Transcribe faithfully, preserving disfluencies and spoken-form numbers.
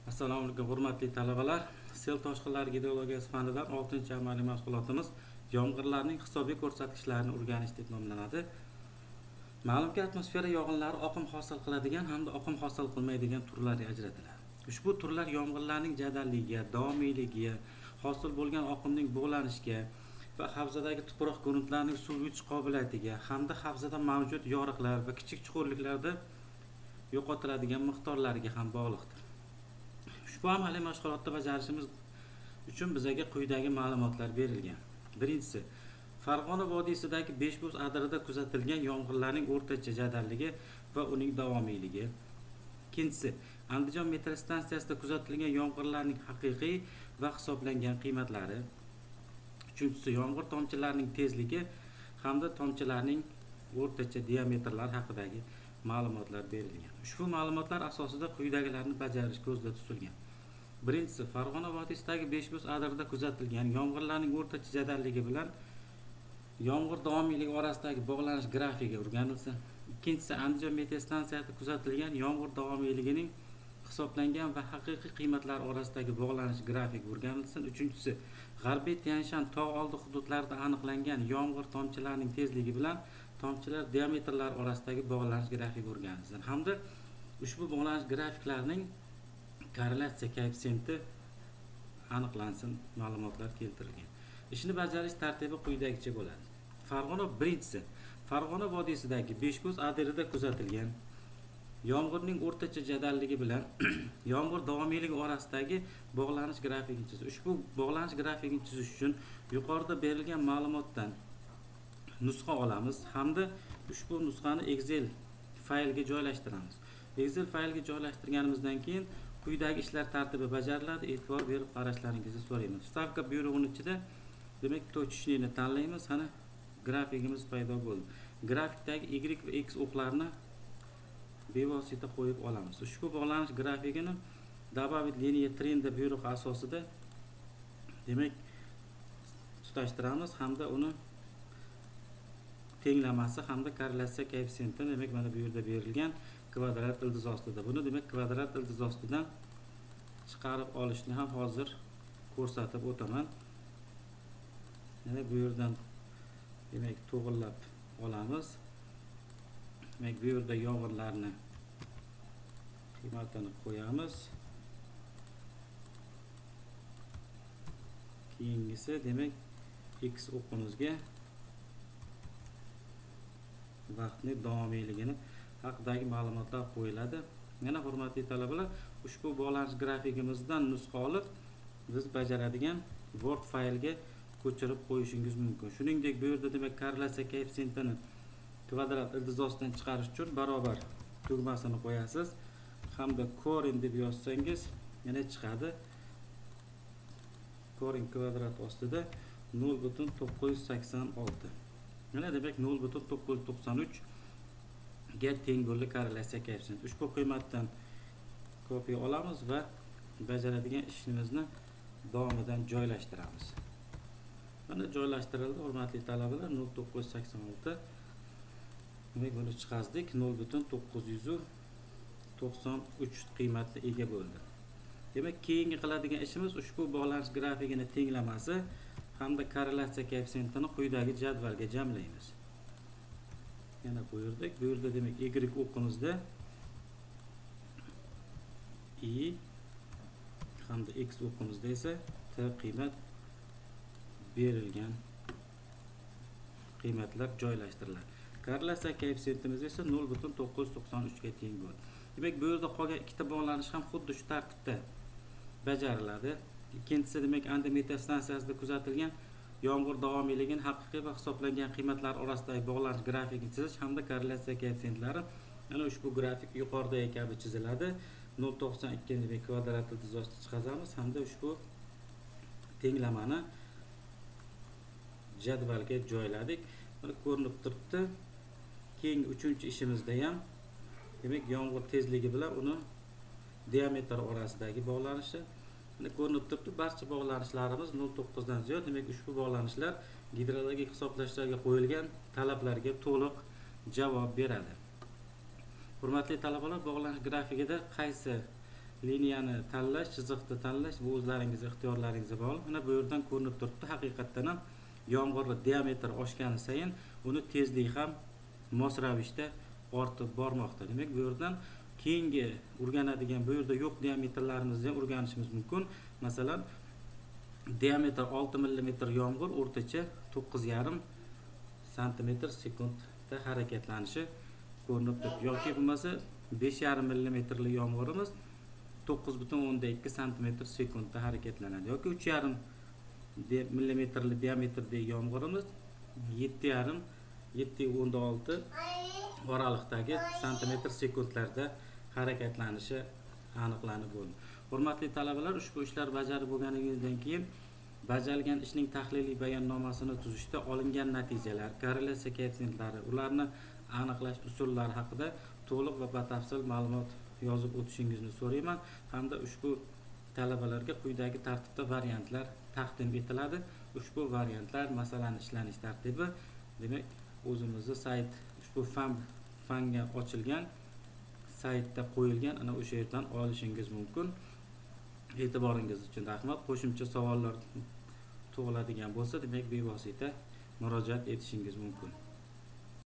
Assalomu alaykum hurmatli talabalar. Sel toshqinlari geologiyasi fanidan oltinchi amaliy mashg'ulotimiz yomg'irlarning hisobiy ko'rsatkichlarini o'rganish deb nomlanadi. Ma'lumki, atmosfera yog'inlari oqim hosil qiladigan hamda oqim hosil qilmaydigan turlarga ajratiladi. Ushbu turlar yomg'irlarning jadalligiga, davomiyligiga, hosil bo'lgan oqimning bug'lanishiga va havzadagi tuproq gruntlarning suv yutish qobiliyatiga hamda havzada mavjud yoriqlar va kichik chuqurliklarda yo'qotiladigan miqdorlariga ham bog'liqdir. Ushbu amaliy mashg'ulotni bajarishimiz uchun bizga quyidagi ma'lumotlar berilgan. Birinchisi, Farg'ona vodiysidagi besh bo'z adirida kuzatilgan yomg'irlarning o'rtacha jadalligi va uning davomiyligi. Ikkinchisi, Andijon metro stansiyasida kuzatilgan yomg'irlarning haqiqiy va hisoblangan qiymatlari. Uchinchisi, yomg'ir tomchilarining tezligi hamda tomchilarning o'rtacha diametrlari haqidagi ma'lumotlar berilgan. Ushbu ma'lumotlar asosida quyidagilarni bajarish ko'zda tutilgan. Birinchisi, Farg'ona vodiysidagi besh bo'z adirida kuzatilgan yomg'irlarning o'rtacha jadalligi bilan yomg'ir davomiyligi orasidagi bog'lanish grafigi o'rganilsin. Ikkinchisi, Andijon metro stansiyasida kuzatilgan yomg'ir davomiyligining hisoblangan va haqiqiy qiymatlar orasidagi bog'lanish grafigi o'rganilsin. Uchinchisi, G'arbiy Tianshan tog' oldi hududlarida aniqlangan yomg'ir tomchilarining tezligi bilan tomchilar diametrlari orasidagi bog'lanish grafigi o'rganilsin hamda ushbu bog'lanish grafiklarining korrelyatsiya koeffitsiyenti aniqlansin. Ma'lumotlar keltirilgan. Ishni bajarish tartibi quyidagicha bo'ladi. Farg'ona birinchisi, Farg'ona vodiysidagi besh bo'z adirida kuzatilgan yomg'irning o'rtacha jadalligi bilan yomg'ir davomiyligi orasidagi bog'lanish grafigini chizish. Ushbu bog'lanish grafigini chizish uchun yuqorida berilgan ma'lumotdan nusxa olamiz hamda ushbu nusxani Excel faylga joylashtiramiz. Excel faylga joylashtirganimizdan keyin quyidagi ishlar tartibi bajariladi. E'tibor berib qarashlaringizni so'rayman. Stavka buyrug'ining ichida demak точечныйni tanlaymiz. Ana grafikimiz paydo bo'ldi. Grafikdagi Y va X o'qlarni bevosita qo'yib olamiz. Ushbu bog'lanish grafikini добавить liniya trendi buyrug'i asosida demak tutashtiramiz hamda uni tenglamasi hamda korrelyatsiya koeffitsiyenti demak mana bu yerda berilgan kvadrat ildiz ostida. Buni demak kvadrat ildiz ostidan chiqarib olishni ham hozir ko'rsatib o'taman. Mana bu yerdan demak to'g'irlab olamiz. Demak bu yerda yomg'irlarni qiymatini qo'yamiz. Keyingisi demak X o'qimizga vaqtni davomiyligini haqidagi ma'lumotlar qo'yiladi. Yana hurmatli talabalar, ushbu bog'lanish grafikimizdan nusxa olib biz bajaradigan Word faylga ko'chirib qo'yishingiz mumkin. Shuningdek, bu yerda demak korrelyatsiya koeffitsiyentini kvadrat ildiz ostidan chiqarish uchun barobar tugmasini qo'yasiz hamda korin deb yozsangiz yana chiqadi. Korin kvadrat ostida nol butun to'qqiz yuz sakson olti. Mana demak nol butun to'qqiz yuz to'qson uch ga teng bo'ldi korrelyatsiya koeffitsiyenti. Ushbu qiymatdan kopiya olamiz va bajaradigan ishimizni davomidan joylashtiramiz. Mana joylashtirildi hurmatli talabalar. nol butun to'qqiz yuz sakson olti demak buni chiqazdik. nol butun to'qqiz yuz to'qson uch qiymatga ega bo'ldi. Demak, keyingi qiladigan ishimiz ushbu bog'lanish grafikini tenglamasi hamda korrelyatsiya koeffitsiyentini quyidagi jadvalga jamlaymiz. Yana qo'yirdik. Bu yerda demak Y o'qimizda I hamda X o'qimizda esa T qiymat berilgan qiymatlar joylashtiriladi. Korrelyatsiya koeffitsiyentimiz esa nol butun to'qqiz yuz to'qson uch ga teng bo'ldi. Demak, bu yerda qolgan ikkita bog'lanish ham xuddi shu tartibda bajariladi. Ikkinchisi demak Andijon metro stansiyasida kuzatilgan yomg'ir davomiyligining haqiqiy va hisoblangan qiymatlar orasidagi bog'lanish grafikini chizish hamda korrelyatsiya koeffitsentlari ana ushbu grafik yuqoridagi kabi chiziladi. nol butun to'qson ikki demak kvadrat ildiz ostiga chiqazamiz hamda ushbu tenglamani jadvalga joyladik. Mana ko'rinib turibdi. Keyingi uchinchi ishimizda ham demak yomg'ir tezligi bilan uni diametr orasidagi bog'lanishi mana ko'rinib turibdi. Barcha bog'lanishlarimiz nol butun to'qqiz dan ziyod. Demak ushbu bog'lanishlar gidrologik hisoblashlarga qo'yilgan talablarga to'liq javob beradi. Hurmatli talabalar, bog'lanish grafikida qaysi liniyani tanlash, chiziqni tanlash bu o'zlaringiz ixtiyorlaringizga bog'liq. Mana bu yerdan ko'rinib turibdi. Haqiqatan ham yomg'irli diametr oshgani sayin uni tezligi ham mos ravishda ortib bormoqda. Demak, bu yerdan keyingi o'rganadigan, bu yerda yo'q diametrlarimizni ham o'rganishimiz mumkin. Masalan, diametr olti millimetr yomg'ir o'rtacha to'qqiz yarim santimetr sekundda harakatlanishi ko'rinib turibdi. Yoki bo'lmasa besh yarim millimetrli yomg'irimiz to'qqiz butun o'nda ikki santimetr sekundda harakatlanadi. Yoki uch yarim millimetrli diametrdagi yomg'irimiz yetti yarim yetti o'nda olti oraliqdagi santimetr sekundlarda harakatlanishi aniqlanib bo'ldi. Hurmatli talabalar, ushbu ishlar bajarib bo'lganingizdan keyin bajarilgan ishning tahliliy bayonnomasini tuzishda olingan natijalar, korrelyatsiya koeffitsentlari, ularni aniqlash usullari haqida to'liq va batafsil ma'lumot yozib o'tishingizni so'rayman, hamda ushbu talabalarga quyidagi tartibda variantlar taqdim etiladi. Ushbu variantlar masalani ishlanish tartibi, demak, o'zimizning sayt ushbu fan fanga ochilgan saytda qo'yilgan, ana o'sha yerdan olishingiz mumkin. E'tiboringiz uchun rahmat. Qo'shimcha savollar tug'iladigan bo'lsa, demak, bevosita murojaat etishingiz mumkin.